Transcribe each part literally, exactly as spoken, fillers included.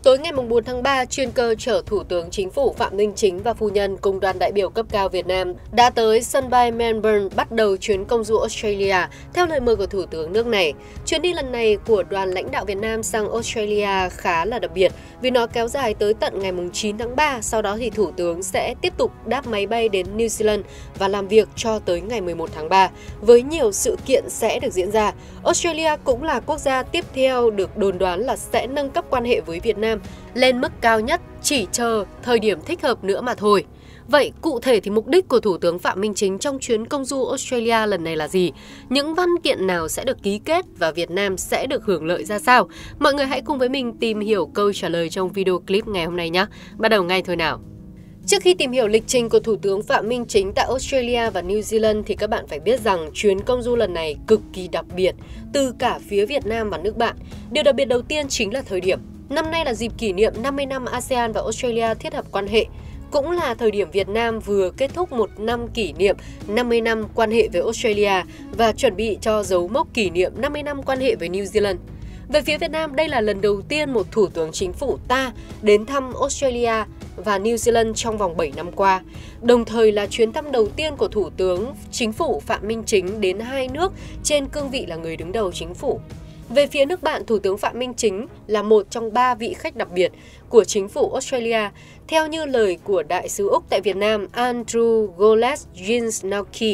Tối ngày bốn tháng ba, chuyên cơ chở Thủ tướng Chính phủ Phạm Minh Chính và phu nhân cùng đoàn đại biểu cấp cao Việt Nam đã tới sân bay Melbourne bắt đầu chuyến công du Australia theo lời mời của Thủ tướng nước này. Chuyến đi lần này của đoàn lãnh đạo Việt Nam sang Australia khá là đặc biệt vì nó kéo dài tới tận ngày chín tháng ba, sau đó thì Thủ tướng sẽ tiếp tục đáp máy bay đến New Zealand và làm việc cho tới ngày mười một tháng ba, với nhiều sự kiện sẽ được diễn ra. Australia cũng là quốc gia tiếp theo được đồn đoán là sẽ nâng cấp quan hệ với Việt Nam lên mức cao nhất, chỉ chờ thời điểm thích hợp nữa mà thôi. Vậy cụ thể thì mục đích của Thủ tướng Phạm Minh Chính trong chuyến công du Australia lần này là gì? Những văn kiện nào sẽ được ký kết và Việt Nam sẽ được hưởng lợi ra sao? Mọi người hãy cùng với mình tìm hiểu câu trả lời trong video clip ngày hôm nay nhé. Bắt đầu ngay thôi nào. Trước khi tìm hiểu lịch trình của Thủ tướng Phạm Minh Chính tại Australia và New Zealand thì các bạn phải biết rằng chuyến công du lần này cực kỳ đặc biệt từ cả phía Việt Nam và nước bạn. Điều đặc biệt đầu tiên chính là thời điểm. Năm nay là dịp kỷ niệm năm mươi năm a sê an và Australia thiết lập quan hệ, cũng là thời điểm Việt Nam vừa kết thúc một năm kỷ niệm năm mươi năm quan hệ với Australia và chuẩn bị cho dấu mốc kỷ niệm năm mươi năm quan hệ với New Zealand. Về phía Việt Nam, đây là lần đầu tiên một Thủ tướng Chính phủ ta đến thăm Australia và New Zealand trong vòng bảy năm qua, đồng thời là chuyến thăm đầu tiên của Thủ tướng Chính phủ Phạm Minh Chính đến hai nước trên cương vị là người đứng đầu chính phủ. Về phía nước bạn, Thủ tướng Phạm Minh Chính là một trong ba vị khách đặc biệt của chính phủ Australia, theo như lời của Đại sứ Úc tại Việt Nam Andrew Golesz-Ginski.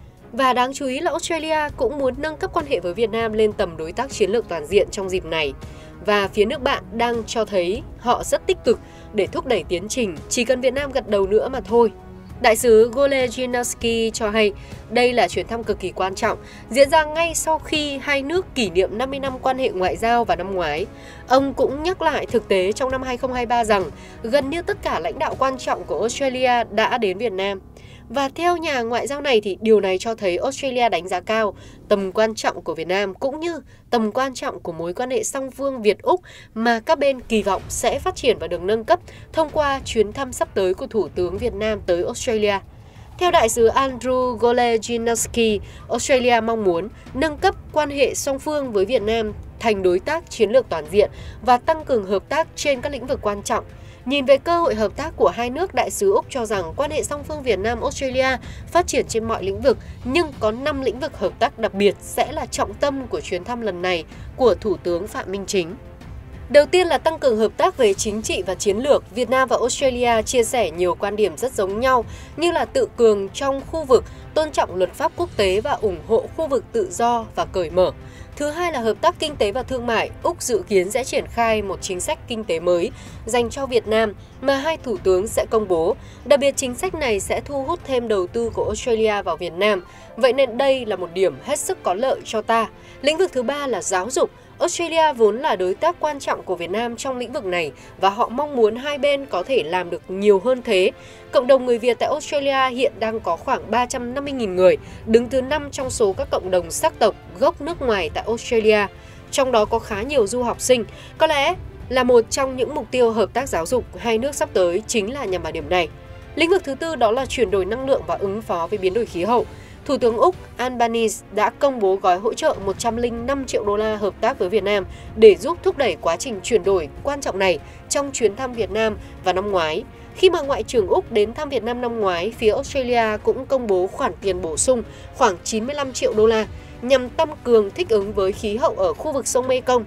Và đáng chú ý là Australia cũng muốn nâng cấp quan hệ với Việt Nam lên tầm đối tác chiến lược toàn diện trong dịp này. Và phía nước bạn đang cho thấy họ rất tích cực để thúc đẩy tiến trình, chỉ cần Việt Nam gật đầu nữa mà thôi. Đại sứ Golesz-Ginski cho hay đây là chuyến thăm cực kỳ quan trọng, diễn ra ngay sau khi hai nước kỷ niệm năm mươi năm quan hệ ngoại giao vào năm ngoái. Ông cũng nhắc lại thực tế trong năm hai không hai ba rằng gần như tất cả lãnh đạo quan trọng của Australia đã đến Việt Nam. Và theo nhà ngoại giao này thì điều này cho thấy Australia đánh giá cao tầm quan trọng của Việt Nam cũng như tầm quan trọng của mối quan hệ song phương Việt-Úc mà các bên kỳ vọng sẽ phát triển và được nâng cấp thông qua chuyến thăm sắp tới của Thủ tướng Việt Nam tới Australia. Theo đại sứ Andrew Golesz-Ginski, Australia mong muốn nâng cấp quan hệ song phương với Việt Nam thành đối tác chiến lược toàn diện và tăng cường hợp tác trên các lĩnh vực quan trọng. Nhìn về cơ hội hợp tác của hai nước, đại sứ Úc cho rằng quan hệ song phương Việt Nam-Australia phát triển trên mọi lĩnh vực, nhưng có năm lĩnh vực hợp tác đặc biệt sẽ là trọng tâm của chuyến thăm lần này của Thủ tướng Phạm Minh Chính. Đầu tiên là tăng cường hợp tác về chính trị và chiến lược. Việt Nam và Australia chia sẻ nhiều quan điểm rất giống nhau như là tự cường trong khu vực, tôn trọng luật pháp quốc tế và ủng hộ khu vực tự do và cởi mở. Thứ hai là hợp tác kinh tế và thương mại. Úc dự kiến sẽ triển khai một chính sách kinh tế mới dành cho Việt Nam mà hai thủ tướng sẽ công bố. Đặc biệt chính sách này sẽ thu hút thêm đầu tư của Australia vào Việt Nam. Vậy nên đây là một điểm hết sức có lợi cho ta. Lĩnh vực thứ ba là giáo dục. Australia vốn là đối tác quan trọng của Việt Nam trong lĩnh vực này và họ mong muốn hai bên có thể làm được nhiều hơn thế. Cộng đồng người Việt tại Australia hiện đang có khoảng ba trăm năm mươi nghìn người, đứng thứ năm trong số các cộng đồng sắc tộc gốc nước ngoài tại Australia. Trong đó có khá nhiều du học sinh. Có lẽ là một trong những mục tiêu hợp tác giáo dục hai nước sắp tới chính là nhằm vào điểm này. Lĩnh vực thứ tư đó là chuyển đổi năng lượng và ứng phó với biến đổi khí hậu. Thủ tướng Úc Albanese đã công bố gói hỗ trợ một trăm lẻ năm triệu đô la hợp tác với Việt Nam để giúp thúc đẩy quá trình chuyển đổi quan trọng này trong chuyến thăm Việt Nam vào năm ngoái. Khi mà Ngoại trưởng Úc đến thăm Việt Nam năm ngoái, phía Australia cũng công bố khoản tiền bổ sung khoảng chín mươi lăm triệu đô la nhằm tăng cường thích ứng với khí hậu ở khu vực sông Mekong.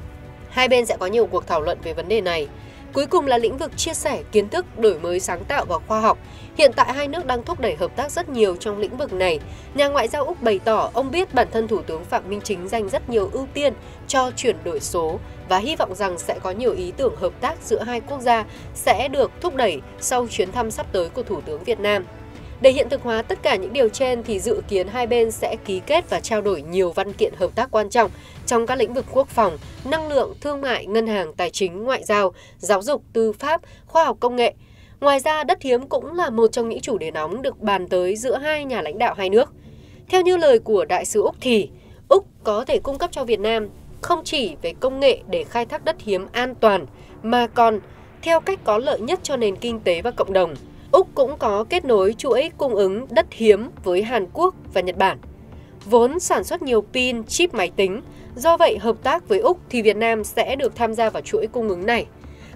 Hai bên sẽ có nhiều cuộc thảo luận về vấn đề này. Cuối cùng là lĩnh vực chia sẻ kiến thức, đổi mới sáng tạo và khoa học. Hiện tại hai nước đang thúc đẩy hợp tác rất nhiều trong lĩnh vực này. Nhà ngoại giao Úc bày tỏ ông biết bản thân Thủ tướng Phạm Minh Chính dành rất nhiều ưu tiên cho chuyển đổi số và hy vọng rằng sẽ có nhiều ý tưởng hợp tác giữa hai quốc gia sẽ được thúc đẩy sau chuyến thăm sắp tới của Thủ tướng Việt Nam. Để hiện thực hóa tất cả những điều trên thì dự kiến hai bên sẽ ký kết và trao đổi nhiều văn kiện hợp tác quan trọng trong các lĩnh vực quốc phòng, năng lượng, thương mại, ngân hàng, tài chính, ngoại giao, giáo dục, tư pháp, khoa học công nghệ. Ngoài ra, đất hiếm cũng là một trong những chủ đề nóng được bàn tới giữa hai nhà lãnh đạo hai nước. Theo như lời của đại sứ Úc thì Úc có thể cung cấp cho Việt Nam không chỉ về công nghệ để khai thác đất hiếm an toàn mà còn theo cách có lợi nhất cho nền kinh tế và cộng đồng. Úc cũng có kết nối chuỗi cung ứng đất hiếm với Hàn Quốc và Nhật Bản, vốn sản xuất nhiều pin, chip máy tính. Do vậy, hợp tác với Úc thì Việt Nam sẽ được tham gia vào chuỗi cung ứng này.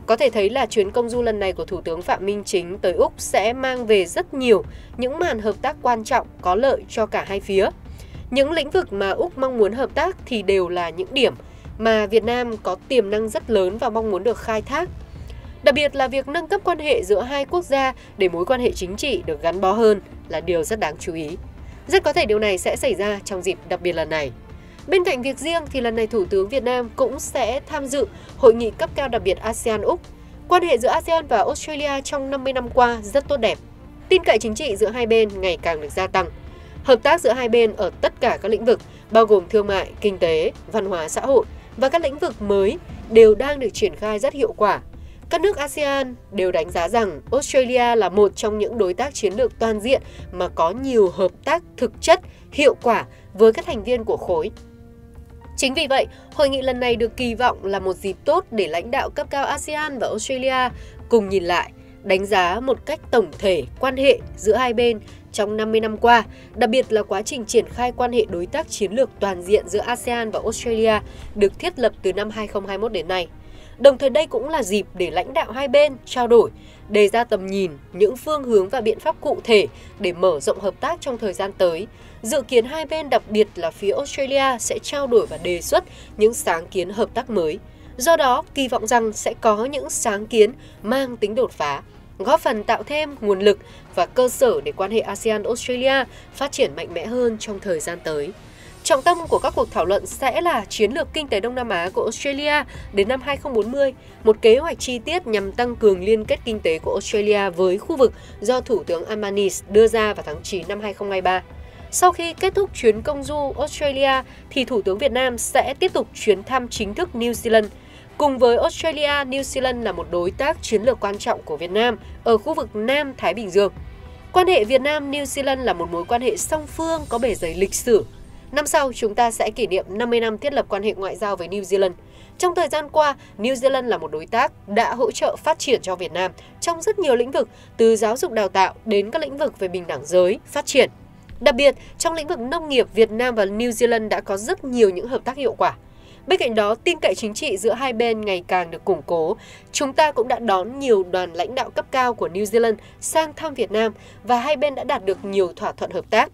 Có thể thấy là chuyến công du lần này của Thủ tướng Phạm Minh Chính tới Úc sẽ mang về rất nhiều những màn hợp tác quan trọng có lợi cho cả hai phía. Những lĩnh vực mà Úc mong muốn hợp tác thì đều là những điểm mà Việt Nam có tiềm năng rất lớn và mong muốn được khai thác. Đặc biệt là việc nâng cấp quan hệ giữa hai quốc gia để mối quan hệ chính trị được gắn bó hơn là điều rất đáng chú ý. Rất có thể điều này sẽ xảy ra trong dịp đặc biệt lần này. Bên cạnh việc riêng thì lần này Thủ tướng Việt Nam cũng sẽ tham dự hội nghị cấp cao đặc biệt a sê an-Úc. Quan hệ giữa a sê an và Australia trong năm mươi năm qua rất tốt đẹp. Tin cậy chính trị giữa hai bên ngày càng được gia tăng. Hợp tác giữa hai bên ở tất cả các lĩnh vực, bao gồm thương mại, kinh tế, văn hóa xã hội và các lĩnh vực mới đều đang được triển khai rất hiệu quả. Các nước a sê an đều đánh giá rằng Australia là một trong những đối tác chiến lược toàn diện mà có nhiều hợp tác thực chất, hiệu quả với các thành viên của khối. Chính vì vậy, hội nghị lần này được kỳ vọng là một dịp tốt để lãnh đạo cấp cao a sê an và Australia cùng nhìn lại, đánh giá một cách tổng thể quan hệ giữa hai bên trong năm mươi năm qua, đặc biệt là quá trình triển khai quan hệ đối tác chiến lược toàn diện giữa a sê an và Australia được thiết lập từ năm hai không hai mốt đến nay. Đồng thời đây cũng là dịp để lãnh đạo hai bên trao đổi, đề ra tầm nhìn, những phương hướng và biện pháp cụ thể để mở rộng hợp tác trong thời gian tới. Dự kiến hai bên, đặc biệt là phía Australia, sẽ trao đổi và đề xuất những sáng kiến hợp tác mới. Do đó, kỳ vọng rằng sẽ có những sáng kiến mang tính đột phá, góp phần tạo thêm nguồn lực và cơ sở để quan hệ a sê an-Australia phát triển mạnh mẽ hơn trong thời gian tới. Trọng tâm của các cuộc thảo luận sẽ là chiến lược kinh tế Đông Nam Á của Australia đến năm hai không bốn mươi, một kế hoạch chi tiết nhằm tăng cường liên kết kinh tế của Australia với khu vực do Thủ tướng Albanese đưa ra vào tháng chín năm hai không hai ba. Sau khi kết thúc chuyến công du Australia, thì Thủ tướng Việt Nam sẽ tiếp tục chuyến thăm chính thức New Zealand. Cùng với Australia, New Zealand là một đối tác chiến lược quan trọng của Việt Nam ở khu vực Nam Thái Bình Dương. Quan hệ Việt Nam-New Zealand là một mối quan hệ song phương có bề dày lịch sử. Năm sau, chúng ta sẽ kỷ niệm năm mươi năm thiết lập quan hệ ngoại giao với New Zealand. Trong thời gian qua, New Zealand là một đối tác đã hỗ trợ phát triển cho Việt Nam trong rất nhiều lĩnh vực, từ giáo dục đào tạo đến các lĩnh vực về bình đẳng giới, phát triển. Đặc biệt, trong lĩnh vực nông nghiệp, Việt Nam và New Zealand đã có rất nhiều những hợp tác hiệu quả. Bên cạnh đó, tin cậy chính trị giữa hai bên ngày càng được củng cố. Chúng ta cũng đã đón nhiều đoàn lãnh đạo cấp cao của New Zealand sang thăm Việt Nam và hai bên đã đạt được nhiều thỏa thuận hợp tác.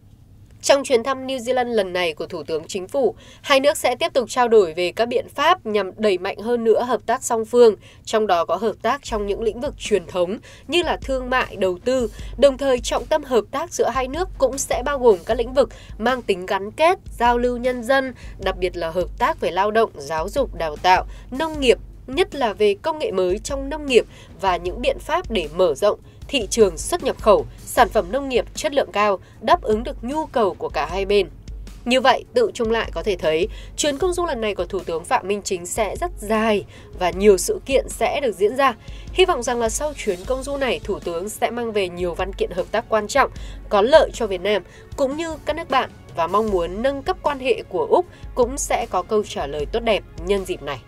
Trong chuyến thăm New Zealand lần này của Thủ tướng Chính phủ, hai nước sẽ tiếp tục trao đổi về các biện pháp nhằm đẩy mạnh hơn nữa hợp tác song phương, trong đó có hợp tác trong những lĩnh vực truyền thống như là thương mại, đầu tư. Đồng thời, trọng tâm hợp tác giữa hai nước cũng sẽ bao gồm các lĩnh vực mang tính gắn kết, giao lưu nhân dân, đặc biệt là hợp tác về lao động, giáo dục, đào tạo, nông nghiệp, nhất là về công nghệ mới trong nông nghiệp và những biện pháp để mở rộng thị trường xuất nhập khẩu, sản phẩm nông nghiệp chất lượng cao, đáp ứng được nhu cầu của cả hai bên. Như vậy, tự chung lại có thể thấy, chuyến công du lần này của Thủ tướng Phạm Minh Chính sẽ rất dài và nhiều sự kiện sẽ được diễn ra. Hy vọng rằng là sau chuyến công du này, Thủ tướng sẽ mang về nhiều văn kiện hợp tác quan trọng, có lợi cho Việt Nam cũng như các nước bạn, và mong muốn nâng cấp quan hệ của Úc cũng sẽ có câu trả lời tốt đẹp nhân dịp này.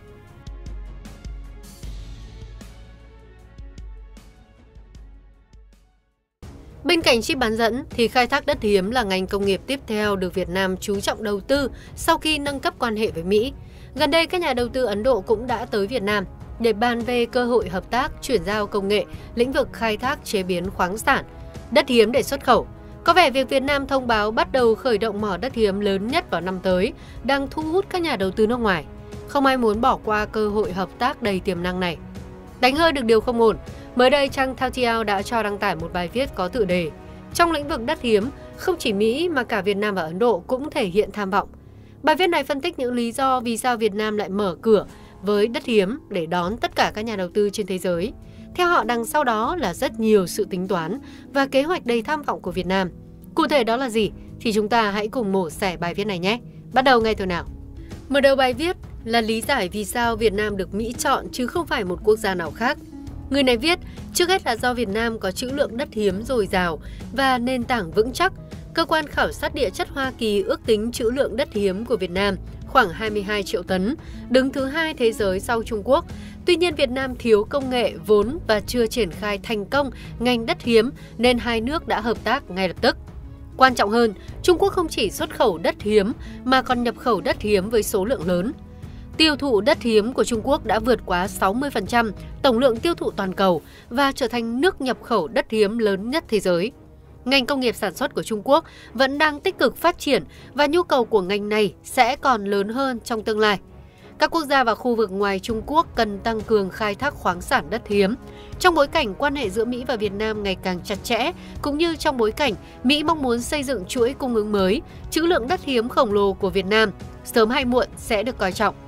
Bên cạnh chip bán dẫn thì khai thác đất hiếm là ngành công nghiệp tiếp theo được Việt Nam chú trọng đầu tư sau khi nâng cấp quan hệ với Mỹ. Gần đây, các nhà đầu tư Ấn Độ cũng đã tới Việt Nam để bàn về cơ hội hợp tác chuyển giao công nghệ, lĩnh vực khai thác chế biến khoáng sản, đất hiếm để xuất khẩu. Có vẻ việc Việt Nam thông báo bắt đầu khởi động mỏ đất hiếm lớn nhất vào năm tới đang thu hút các nhà đầu tư nước ngoài. Không ai muốn bỏ qua cơ hội hợp tác đầy tiềm năng này. Đánh hơi được điều không ổn, mới đây trang Taotiao đã cho đăng tải một bài viết có tựa đề "Trong lĩnh vực đất hiếm, không chỉ Mỹ mà cả Việt Nam và Ấn Độ cũng thể hiện tham vọng". Bài viết này phân tích những lý do vì sao Việt Nam lại mở cửa với đất hiếm để đón tất cả các nhà đầu tư trên thế giới. Theo họ, đằng sau đó là rất nhiều sự tính toán và kế hoạch đầy tham vọng của Việt Nam. Cụ thể đó là gì? Thì chúng ta hãy cùng mổ xẻ bài viết này nhé. Bắt đầu ngay thôi nào. Mở đầu bài viết là lý giải vì sao Việt Nam được Mỹ chọn chứ không phải một quốc gia nào khác. Người này viết, trước hết là do Việt Nam có trữ lượng đất hiếm dồi dào và nền tảng vững chắc. Cơ quan khảo sát địa chất Hoa Kỳ ước tính trữ lượng đất hiếm của Việt Nam khoảng hai mươi hai triệu tấn, đứng thứ hai thế giới sau Trung Quốc. Tuy nhiên, Việt Nam thiếu công nghệ, vốn và chưa triển khai thành công ngành đất hiếm nên hai nước đã hợp tác ngay lập tức. Quan trọng hơn, Trung Quốc không chỉ xuất khẩu đất hiếm mà còn nhập khẩu đất hiếm với số lượng lớn. Tiêu thụ đất hiếm của Trung Quốc đã vượt quá sáu mươi phần trăm tổng lượng tiêu thụ toàn cầu và trở thành nước nhập khẩu đất hiếm lớn nhất thế giới. Ngành công nghiệp sản xuất của Trung Quốc vẫn đang tích cực phát triển và nhu cầu của ngành này sẽ còn lớn hơn trong tương lai. Các quốc gia và khu vực ngoài Trung Quốc cần tăng cường khai thác khoáng sản đất hiếm. Trong bối cảnh quan hệ giữa Mỹ và Việt Nam ngày càng chặt chẽ, cũng như trong bối cảnh Mỹ mong muốn xây dựng chuỗi cung ứng mới, trữ lượng đất hiếm khổng lồ của Việt Nam sớm hay muộn sẽ được coi trọng.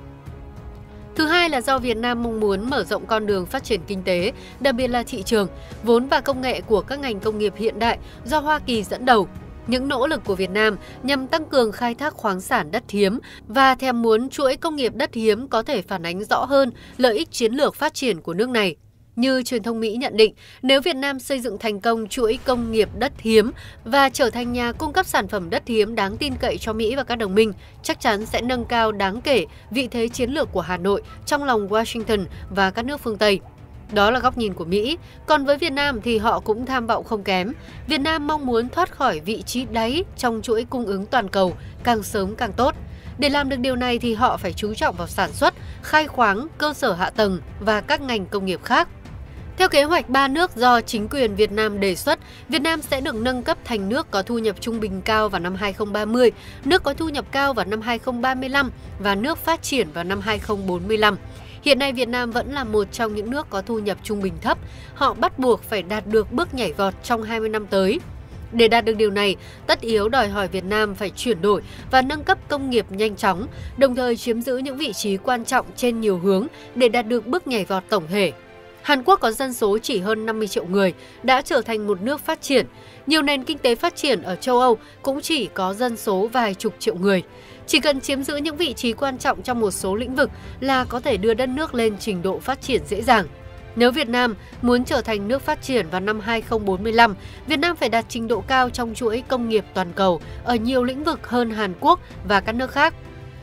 Thứ hai là do Việt Nam mong muốn mở rộng con đường phát triển kinh tế, đặc biệt là thị trường, vốn và công nghệ của các ngành công nghiệp hiện đại do Hoa Kỳ dẫn đầu. Những nỗ lực của Việt Nam nhằm tăng cường khai thác khoáng sản đất hiếm và thèm muốn chuỗi công nghiệp đất hiếm có thể phản ánh rõ hơn lợi ích chiến lược phát triển của nước này. Như truyền thông Mỹ nhận định, nếu Việt Nam xây dựng thành công chuỗi công nghiệp đất hiếm và trở thành nhà cung cấp sản phẩm đất hiếm đáng tin cậy cho Mỹ và các đồng minh, chắc chắn sẽ nâng cao đáng kể vị thế chiến lược của Hà Nội trong lòng Washington và các nước phương Tây. Đó là góc nhìn của Mỹ, còn với Việt Nam thì họ cũng tham vọng không kém. Việt Nam mong muốn thoát khỏi vị trí đáy trong chuỗi cung ứng toàn cầu càng sớm càng tốt. Để làm được điều này thì họ phải chú trọng vào sản xuất, khai khoáng, cơ sở hạ tầng và các ngành công nghiệp khác. Theo kế hoạch ba nước do chính quyền Việt Nam đề xuất, Việt Nam sẽ được nâng cấp thành nước có thu nhập trung bình cao vào năm hai không ba mươi, nước có thu nhập cao vào năm hai không ba lăm và nước phát triển vào năm hai không bốn lăm. Hiện nay Việt Nam vẫn là một trong những nước có thu nhập trung bình thấp, họ bắt buộc phải đạt được bước nhảy vọt trong hai mươi năm tới. Để đạt được điều này, tất yếu đòi hỏi Việt Nam phải chuyển đổi và nâng cấp công nghiệp nhanh chóng, đồng thời chiếm giữ những vị trí quan trọng trên nhiều hướng để đạt được bước nhảy vọt tổng thể. Hàn Quốc có dân số chỉ hơn năm mươi triệu người, đã trở thành một nước phát triển. Nhiều nền kinh tế phát triển ở châu Âu cũng chỉ có dân số vài chục triệu người. Chỉ cần chiếm giữ những vị trí quan trọng trong một số lĩnh vực là có thể đưa đất nước lên trình độ phát triển dễ dàng. Nếu Việt Nam muốn trở thành nước phát triển vào năm hai không bốn lăm, Việt Nam phải đạt trình độ cao trong chuỗi công nghiệp toàn cầu ở nhiều lĩnh vực hơn Hàn Quốc và các nước khác.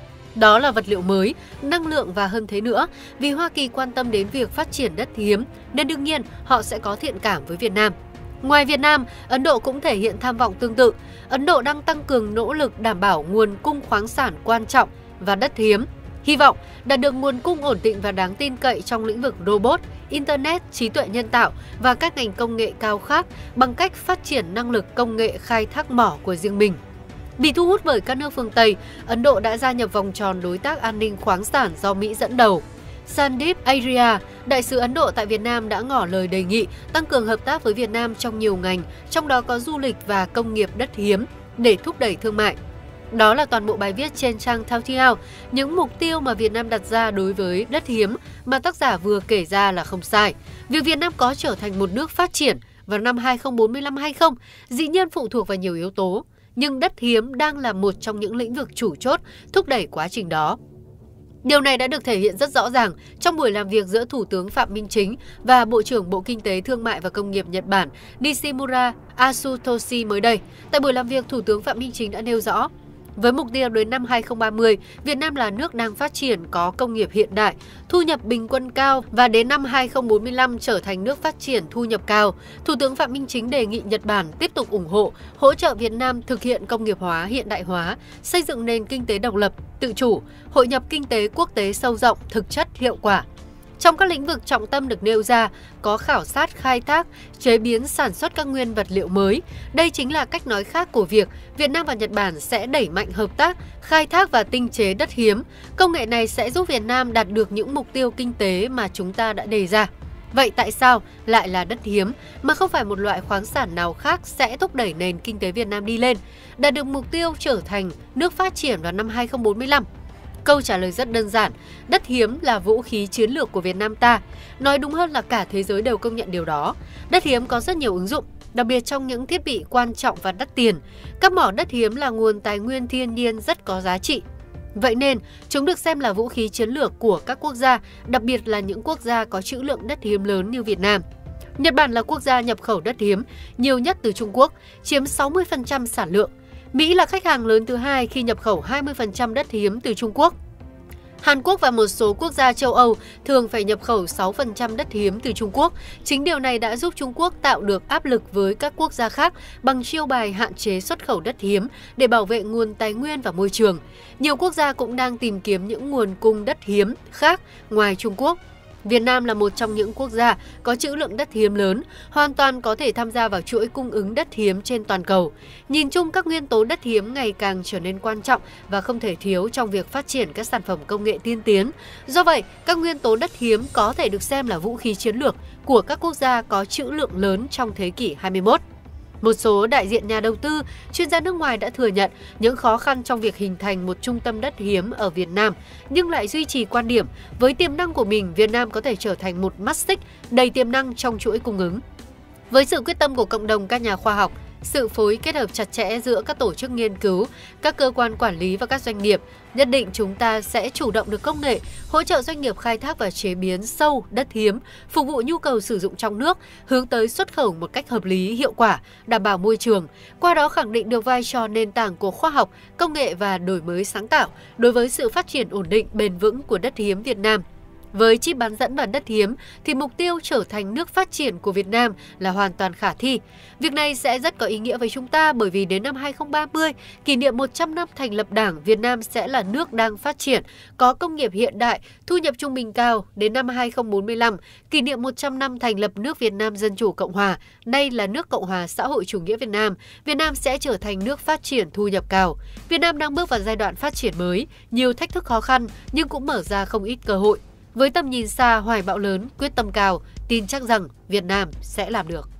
Đó là vật liệu mới, năng lượng và hơn thế nữa, vì Hoa Kỳ quan tâm đến việc phát triển đất hiếm nên đương nhiên họ sẽ có thiện cảm với Việt Nam. Ngoài Việt Nam, Ấn Độ cũng thể hiện tham vọng tương tự. Ấn Độ đang tăng cường nỗ lực đảm bảo nguồn cung khoáng sản quan trọng và đất hiếm, hy vọng đạt được nguồn cung ổn định và đáng tin cậy trong lĩnh vực robot, Internet, trí tuệ nhân tạo và các ngành công nghệ cao khác bằng cách phát triển năng lực công nghệ khai thác mỏ của riêng mình. Bị thu hút bởi các nước phương Tây, Ấn Độ đã gia nhập vòng tròn đối tác an ninh khoáng sản do Mỹ dẫn đầu. Sandeep Arya, đại sứ Ấn Độ tại Việt Nam đã ngỏ lời đề nghị tăng cường hợp tác với Việt Nam trong nhiều ngành, trong đó có du lịch và công nghiệp đất hiếm để thúc đẩy thương mại. Đó là toàn bộ bài viết trên trang Taotiao, những mục tiêu mà Việt Nam đặt ra đối với đất hiếm mà tác giả vừa kể ra là không sai. Việc Việt Nam có trở thành một nước phát triển vào năm hai không bốn lăm hay không, dĩ nhiên phụ thuộc vào nhiều yếu tố, nhưng đất hiếm đang là một trong những lĩnh vực chủ chốt thúc đẩy quá trình đó. Điều này đã được thể hiện rất rõ ràng trong buổi làm việc giữa Thủ tướng Phạm Minh Chính và Bộ trưởng Bộ Kinh tế Thương mại và Công nghiệp Nhật Bản Nishimura Asutoshi mới đây. Tại buổi làm việc, Thủ tướng Phạm Minh Chính đã nêu rõ, với mục tiêu đến năm hai không ba mươi, Việt Nam là nước đang phát triển có công nghiệp hiện đại, thu nhập bình quân cao và đến năm hai không bốn lăm trở thành nước phát triển thu nhập cao. Thủ tướng Phạm Minh Chính đề nghị Nhật Bản tiếp tục ủng hộ, hỗ trợ Việt Nam thực hiện công nghiệp hóa, hiện đại hóa, xây dựng nền kinh tế độc lập, tự chủ, hội nhập kinh tế quốc tế sâu rộng, thực chất, hiệu quả. Trong các lĩnh vực trọng tâm được nêu ra, có khảo sát, khai thác, chế biến, sản xuất các nguyên vật liệu mới. Đây chính là cách nói khác của việc Việt Nam và Nhật Bản sẽ đẩy mạnh hợp tác, khai thác và tinh chế đất hiếm. Công nghệ này sẽ giúp Việt Nam đạt được những mục tiêu kinh tế mà chúng ta đã đề ra. Vậy tại sao lại là đất hiếm mà không phải một loại khoáng sản nào khác sẽ thúc đẩy nền kinh tế Việt Nam đi lên, đạt được mục tiêu trở thành nước phát triển vào năm hai không bốn lăm? Câu trả lời rất đơn giản, đất hiếm là vũ khí chiến lược của Việt Nam ta. Nói đúng hơn là cả thế giới đều công nhận điều đó. Đất hiếm có rất nhiều ứng dụng, đặc biệt trong những thiết bị quan trọng và đắt tiền. Các mỏ đất hiếm là nguồn tài nguyên thiên nhiên rất có giá trị. Vậy nên, chúng được xem là vũ khí chiến lược của các quốc gia, đặc biệt là những quốc gia có trữ lượng đất hiếm lớn như Việt Nam. Nhật Bản là quốc gia nhập khẩu đất hiếm nhiều nhất từ Trung Quốc, chiếm sáu mươi phần trăm sản lượng. Mỹ là khách hàng lớn thứ hai khi nhập khẩu hai mươi phần trăm đất hiếm từ Trung Quốc. Hàn Quốc và một số quốc gia châu Âu thường phải nhập khẩu sáu phần trăm đất hiếm từ Trung Quốc. Chính điều này đã giúp Trung Quốc tạo được áp lực với các quốc gia khác bằng chiêu bài hạn chế xuất khẩu đất hiếm để bảo vệ nguồn tài nguyên và môi trường. Nhiều quốc gia cũng đang tìm kiếm những nguồn cung đất hiếm khác ngoài Trung Quốc. Việt Nam là một trong những quốc gia có trữ lượng đất hiếm lớn, hoàn toàn có thể tham gia vào chuỗi cung ứng đất hiếm trên toàn cầu. Nhìn chung, các nguyên tố đất hiếm ngày càng trở nên quan trọng và không thể thiếu trong việc phát triển các sản phẩm công nghệ tiên tiến. Do vậy, các nguyên tố đất hiếm có thể được xem là vũ khí chiến lược của các quốc gia có trữ lượng lớn trong thế kỷ hai mươi mốt. Một số đại diện nhà đầu tư, chuyên gia nước ngoài đã thừa nhận những khó khăn trong việc hình thành một trung tâm đất hiếm ở Việt Nam, nhưng lại duy trì quan điểm với tiềm năng của mình, Việt Nam có thể trở thành một mắt xích đầy tiềm năng trong chuỗi cung ứng. Với sự quyết tâm của cộng đồng các nhà khoa học, sự phối kết hợp chặt chẽ giữa các tổ chức nghiên cứu, các cơ quan quản lý và các doanh nghiệp, nhất định chúng ta sẽ chủ động được công nghệ, hỗ trợ doanh nghiệp khai thác và chế biến sâu đất hiếm, phục vụ nhu cầu sử dụng trong nước, hướng tới xuất khẩu một cách hợp lý, hiệu quả, đảm bảo môi trường, qua đó khẳng định được vai trò nền tảng của khoa học, công nghệ và đổi mới sáng tạo đối với sự phát triển ổn định, bền vững của đất hiếm Việt Nam. Với chip bán dẫn và đất hiếm thì mục tiêu trở thành nước phát triển của Việt Nam là hoàn toàn khả thi. Việc này sẽ rất có ý nghĩa với chúng ta bởi vì đến năm hai không ba mươi, kỷ niệm một trăm năm thành lập Đảng, Việt Nam sẽ là nước đang phát triển, có công nghiệp hiện đại, thu nhập trung bình cao. Đến năm hai không bốn lăm, kỷ niệm một trăm năm thành lập nước Việt Nam Dân Chủ Cộng Hòa, nay là nước Cộng Hòa Xã hội Chủ nghĩa Việt Nam, Việt Nam sẽ trở thành nước phát triển thu nhập cao. Việt Nam đang bước vào giai đoạn phát triển mới, nhiều thách thức khó khăn nhưng cũng mở ra không ít cơ hội. Với tầm nhìn xa, hoài bão lớn, quyết tâm cao, tin chắc rằng Việt Nam sẽ làm được.